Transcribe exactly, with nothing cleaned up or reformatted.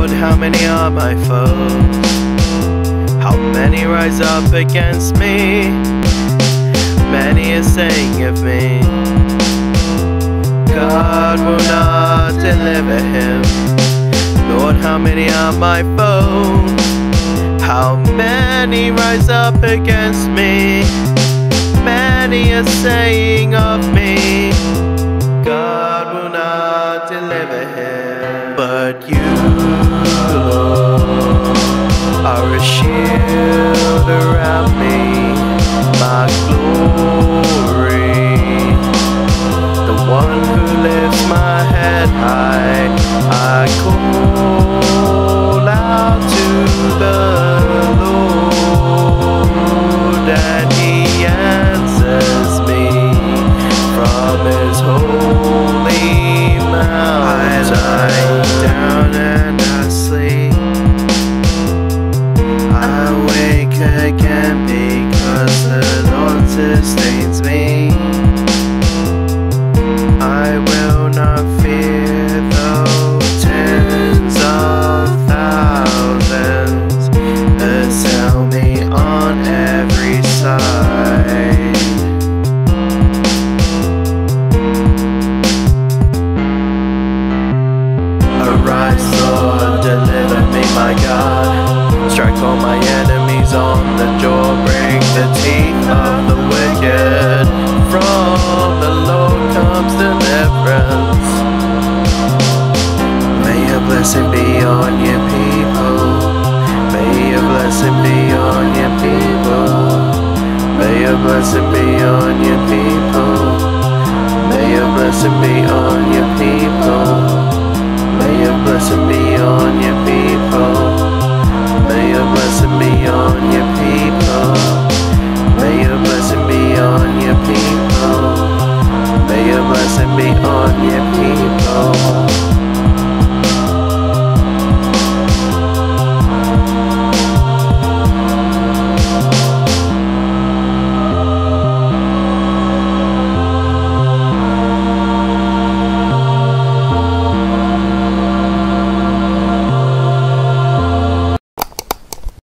Lord, how many are my foes? How many rise up against me? Many are saying of me, God will not deliver him. Lord, how many are my foes? How many rise up against me? Many are saying of me, God will not deliver him. But you, Lord, are a shield around me, my glory, the one who lifts my head high. I call out to the Lord, and he answers me from his holy mount. I lie down and I sleep, I wake again because the Lord sustains me. I will not fear though tens of thousands assail me on every side. Arise, Lord, deliver me, my God. Strike all my enemies on the jaw, break the teeth of the wicked. From the Lord comes deliverance. May your blessing be on your people. May your blessing be on your people. May your blessing be on your people. May your blessing be on your people. May your blessing be